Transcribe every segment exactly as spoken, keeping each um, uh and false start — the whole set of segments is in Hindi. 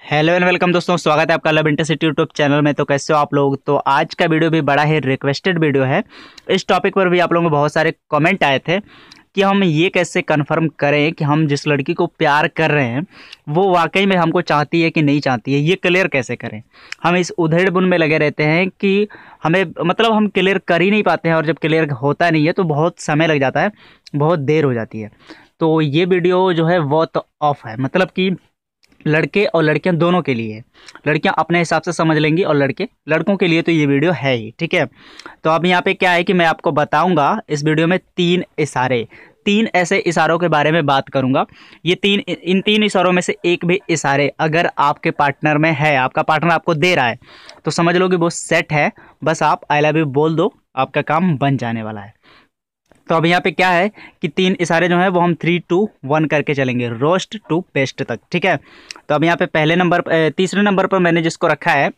हेलो एंड वेलकम दोस्तों, स्वागत है आपका लव इंटरसिटी यूट्यूब चैनल में। तो कैसे हो आप लोग। तो आज का वीडियो भी बड़ा ही रिक्वेस्टेड वीडियो है। इस टॉपिक पर भी आप लोगों को बहुत सारे कमेंट आए थे कि हम ये कैसे कंफर्म करें कि हम जिस लड़की को प्यार कर रहे हैं वो वाकई में हमको चाहती है कि नहीं चाहती है। ये क्लियर कैसे करें। हम इस उधेड़ बुन में लगे रहते हैं कि हमें मतलब हम क्लियर कर ही नहीं पाते हैं, और जब क्लियर होता नहीं है तो बहुत समय लग जाता है, बहुत देर हो जाती है। तो ये वीडियो जो है वो तो ऑफ है, मतलब कि लड़के और लड़कियां दोनों के लिए है। लड़कियां अपने हिसाब से समझ लेंगी और लड़के लड़कों के लिए तो ये वीडियो है ही, ठीक है। तो अब यहाँ पे क्या है कि मैं आपको बताऊंगा इस वीडियो में तीन इशारे, तीन ऐसे इशारों के बारे में बात करूंगा। ये तीन इन तीन इशारों में से एक भी इशारे अगर आपके पार्टनर में है, आपका पार्टनर आपको दे रहा है, तो समझ लो कि वो सेट है। बस आप आई लव यू बोल दो, आपका काम बन जाने वाला है। तो अब यहाँ पे क्या है कि तीन इशारे जो हैं वो हम थ्री टू वन करके चलेंगे, रोस्ट टू पेस्ट तक, ठीक है। तो अब यहाँ पे पहले नंबर तीसरे नंबर पर मैंने जिसको रखा है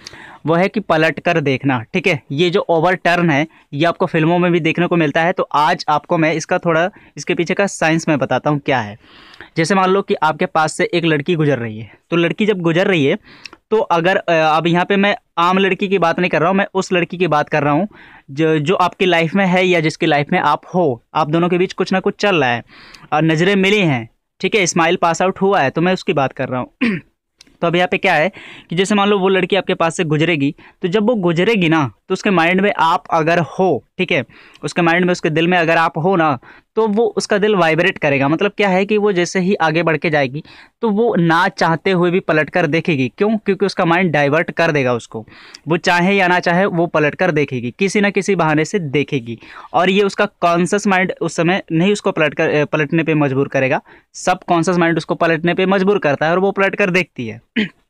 वो है कि पलट कर देखना, ठीक है। ये जो ओवर टर्न है ये आपको फिल्मों में भी देखने को मिलता है। तो आज आपको मैं इसका थोड़ा इसके पीछे का साइंस में बताता हूँ क्या है। जैसे मान लो कि आपके पास से एक लड़की गुजर रही है, तो लड़की जब गुजर रही है तो अगर अब यहाँ पे मैं आम लड़की की बात नहीं कर रहा हूँ, मैं उस लड़की की बात कर रहा हूँ जो जो आपकी लाइफ में है या जिसकी लाइफ में आप हो। आप दोनों के बीच कुछ ना कुछ चल रहा है और नज़रें मिली हैं, ठीक है, स्माइल पास आउट हुआ है, तो मैं उसकी बात कर रहा हूँ। तो अब यहाँ पे क्या है कि जैसे मान लो वो लड़की आपके पास से गुजरेगी, तो जब वो गुजरेगी ना तो उसके माइंड में आप अगर हो, ठीक है, उसके माइंड में उसके दिल में अगर आप हो ना, तो वो उसका दिल वाइब्रेट करेगा। मतलब क्या है कि वो जैसे ही आगे बढ़ के जाएगी तो वो ना चाहते हुए भी पलट कर देखेगी। क्यों? क्योंकि उसका माइंड डाइवर्ट कर देगा उसको। वो चाहे या ना चाहे वो पलट कर देखेगी, किसी ना किसी बहाने से देखेगी। और ये उसका कॉन्शियस माइंड उस समय नहीं उसको पलट कर पलटने पे मजबूर करेगा, सब कॉन्शियस माइंड उसको पलटने पे मजबूर करता है और वो पलट कर देखती है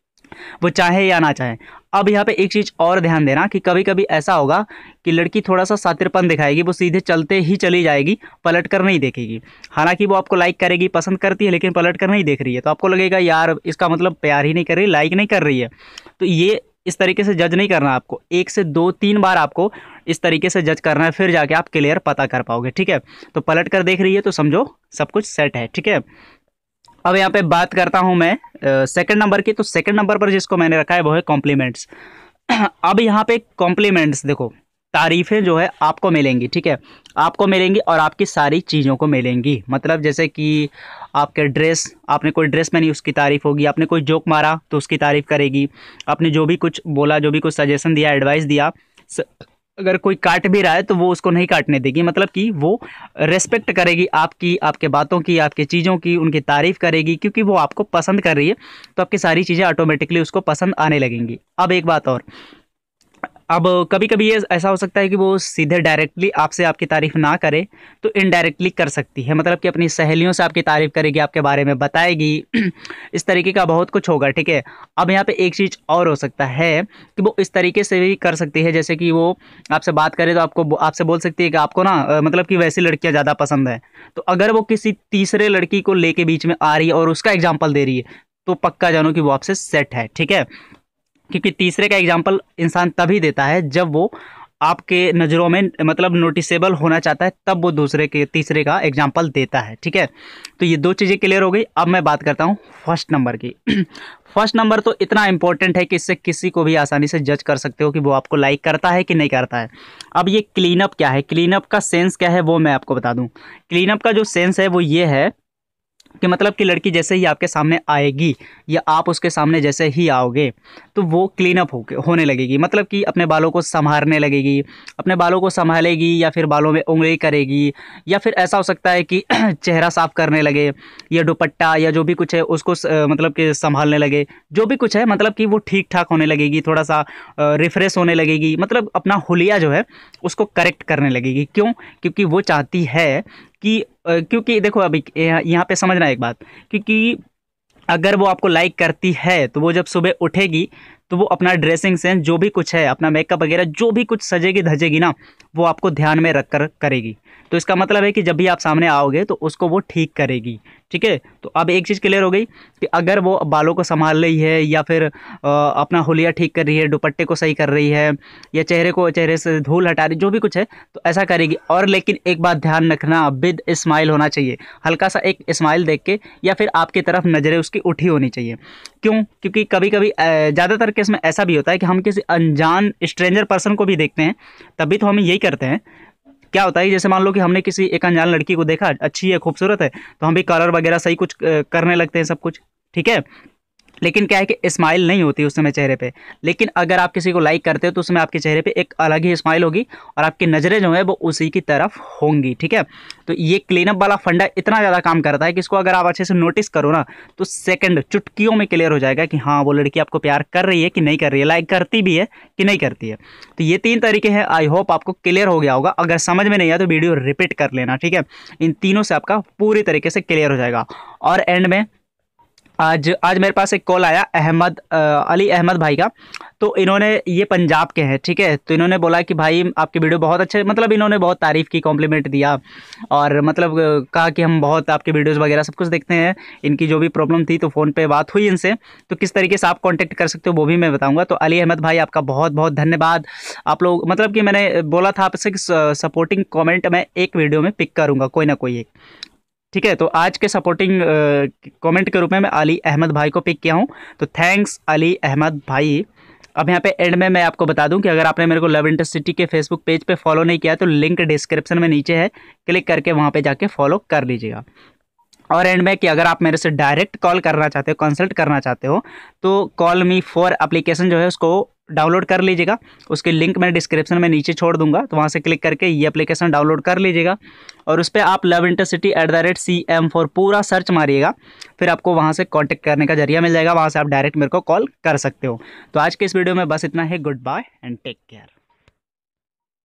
वो चाहे या ना चाहे। अब यहाँ पे एक चीज़ और ध्यान देना कि कभी कभी ऐसा होगा कि लड़की थोड़ा सा सातिरपन दिखाएगी, वो सीधे चलते ही चली जाएगी, पलट कर नहीं देखेगी। हालांकि वो आपको लाइक करेगी, पसंद करती है, लेकिन पलट कर नहीं देख रही है, तो आपको लगेगा यार इसका मतलब प्यार ही नहीं कर रही, लाइक नहीं कर रही है। तो ये इस तरीके से जज नहीं करना आपको, एक से दो तीन बार आपको इस तरीके से जज करना है, फिर जाके आप क्लियर पता कर पाओगे, ठीक है। तो पलट कर देख रही है तो समझो सब कुछ सेट है, ठीक है। अब यहाँ पे बात करता हूँ मैं सेकंड नंबर की। तो सेकंड नंबर पर जिसको मैंने रखा है वो है कॉम्प्लीमेंट्स। अब यहाँ पे कॉम्प्लीमेंट्स देखो, तारीफ़ें जो है आपको मिलेंगी, ठीक है, आपको मिलेंगी और आपकी सारी चीज़ों को मिलेंगी। मतलब जैसे कि आपके ड्रेस, आपने कोई ड्रेस पहनी उसकी तारीफ़ होगी, आपने कोई जोक मारा तो उसकी तारीफ़ करेगी, आपने जो भी कुछ बोला, जो भी कुछ सजेशन दिया, एडवाइस दिया, अगर कोई काट भी रहा है तो वो उसको नहीं काटने देगी। मतलब कि वो रेस्पेक्ट करेगी आपकी, आपके बातों की, आपकी चीज़ों की, उनकी तारीफ़ करेगी, क्योंकि वो आपको पसंद कर रही है। तो आपकी सारी चीज़ें ऑटोमेटिकली उसको पसंद आने लगेंगी। अब एक बात और, अब कभी कभी ये ऐसा हो सकता है कि वो सीधे डायरेक्टली आपसे आपकी तारीफ़ ना करे तो इनडायरेक्टली कर सकती है। मतलब कि अपनी सहेलियों से आपकी तारीफ़ करेगी, आपके बारे में बताएगी, इस तरीके का बहुत कुछ होगा, ठीक है। अब यहाँ पे एक चीज़ और हो सकता है कि वो इस तरीके से भी कर सकती है, जैसे कि वो आपसे बात करे तो आपको आपसे बोल सकती है कि आपको ना अ, मतलब कि वैसी लड़कियाँ ज़्यादा पसंद है। तो अगर वो किसी तीसरे लड़की को लेके बीच में आ रही है और उसका एग्जाम्पल दे रही है तो पक्का जानो कि वो आपसे सेट है, ठीक है। क्योंकि तीसरे का एग्जाम्पल इंसान तभी देता है जब वो आपके नज़रों में मतलब नोटिसेबल होना चाहता है, तब वो दूसरे के तीसरे का एग्जाम्पल देता है, ठीक है। तो ये दो चीज़ें क्लियर हो गई। अब मैं बात करता हूँ फर्स्ट नंबर की। फर्स्ट नंबर तो इतना इंपॉर्टेंट है कि इससे किसी को भी आसानी से जज कर सकते हो कि वो आपको लाइक करता है कि नहीं करता है। अब ये क्लीनअप क्या है, क्लीनअप का सेंस क्या है वो मैं आपको बता दूँ। क्लीनअप का जो सेंस है वो ये है कि मतलब कि लड़की जैसे ही आपके सामने आएगी या आप उसके सामने जैसे ही आओगे तो वो क्लीन अप हो होने लगेगी। मतलब कि अपने बालों को संभालने लगेगी, अपने बालों को संभालेगी या फिर बालों में उंगली करेगी, या फिर ऐसा हो सकता है कि चेहरा साफ करने लगे या दुपट्टा या जो भी कुछ है उसको स- मतलब कि संभालने लगे, जो भी कुछ है, मतलब कि वो ठीक ठाक होने लगेगी, थोड़ा सा रिफ्रेश होने लगेगी। मतलब अपना हुलिया जो है उसको करेक्ट करने लगेगी। क्यों? क्योंकि वो चाहती है कि अ, क्योंकि देखो अभी यहाँ यहाँ पे समझना एक बात, क्योंकि अगर वो आपको लाइक करती है तो वो जब सुबह उठेगी तो वो अपना ड्रेसिंग सेंस जो भी कुछ है, अपना मेकअप वगैरह जो भी कुछ सजेगी धजेगी ना, वो आपको ध्यान में रख कर करेगी। तो इसका मतलब है कि जब भी आप सामने आओगे तो उसको वो ठीक करेगी। ठीक है, तो अब एक चीज़ क्लियर हो गई कि अगर वो बालों को संभाल रही है या फिर आ, अपना हुलिया ठीक कर रही है, दुपट्टे को सही कर रही है, या चेहरे को चेहरे से धूल हटा रही, जो भी कुछ है तो ऐसा करेगी। और लेकिन एक बात ध्यान रखना, विद स्माइल होना चाहिए, हल्का सा एक स्माइल देख के, या फिर आपकी तरफ नज़रें उसकी उठी होनी चाहिए। क्यों? क्योंकि कभी कभी ज़्यादातर केस में ऐसा भी होता है कि हम किसी अनजान स्ट्रेंजर पर्सन को भी देखते हैं, तभी तो हम यही करते हैं। क्या होता है, जैसे मान लो कि हमने किसी एक अनजान लड़की को देखा, अच्छी है, खूबसूरत है, तो हम भी कलर वगैरह सही कुछ करने लगते हैं, सब कुछ ठीक है। लेकिन क्या है कि स्माइल नहीं होती उस समय चेहरे पे। लेकिन अगर आप किसी को लाइक करते हो तो उसमें आपके चेहरे पे एक अलग ही स्माइल होगी और आपकी नज़रें जो है वो उसी की तरफ होंगी। ठीक है, तो ये क्लीनअप वाला फंडा इतना ज़्यादा काम करता है कि इसको अगर आप अच्छे से नोटिस करो ना तो सेकंड चुटकियों में क्लियर हो जाएगा कि हाँ वो लड़की आपको प्यार कर रही है कि नहीं कर रही है, लाइक करती भी है कि नहीं करती है। तो ये तीन तरीके हैं, आई होप आपको क्लियर हो गया होगा। अगर समझ में नहीं आया तो वीडियो रिपीट कर लेना। ठीक है, इन तीनों से आपका पूरी तरीके से क्लियर हो जाएगा। और एंड में आज आज मेरे पास एक कॉल आया अहमद अली अहमद भाई का। तो इन्होंने, ये पंजाब के हैं, ठीक है, तो इन्होंने बोला कि भाई आपकी वीडियो बहुत अच्छे, मतलब इन्होंने बहुत तारीफ़ की, कॉम्प्लीमेंट दिया और मतलब कहा कि हम बहुत आपके वीडियोस वगैरह सब कुछ देखते हैं। इनकी जो भी प्रॉब्लम थी तो फ़ोन पे बात हुई इनसे, तो किस तरीके से आप कांटेक्ट कर सकते हो वो भी मैं बताऊंगा। तो अली अहमद भाई आपका बहुत बहुत धन्यवाद। आप लोग, मतलब कि मैंने बोला था आपसे कि सपोर्टिंग कॉमेंट मैं एक वीडियो में पिक करूँगा, कोई ना कोई एक। ठीक है, तो आज के सपोर्टिंग कमेंट के रूप में मैं अली अहमद भाई को पिक किया हूं, तो थैंक्स अली अहमद भाई। अब यहाँ पे एंड में मैं आपको बता दूं कि अगर आपने मेरे को लव इंटरसिटी के फेसबुक पेज पे फॉलो नहीं किया तो लिंक डिस्क्रिप्शन में नीचे है, क्लिक करके वहाँ पे जाके फॉलो कर लीजिएगा। और एंड में कि अगर आप मेरे से डायरेक्ट कॉल करना चाहते हो, कंसल्ट करना चाहते हो, तो कॉल मी फॉर एप्लीकेशन जो है उसको डाउनलोड कर लीजिएगा। उसकी लिंक मैं डिस्क्रिप्शन में नीचे छोड़ दूंगा, तो वहाँ से क्लिक करके ये एप्लीकेशन डाउनलोड कर लीजिएगा और उस पर आप love intercity at the rate C M four पूरा सर्च मारिएगा, फिर आपको वहाँ से कॉन्टैक्ट करने का जरिया मिल जाएगा। वहाँ से आप डायरेक्ट मेरे को कॉल कर सकते हो। तो आज के इस वीडियो में बस इतना ही। Good bye and take care.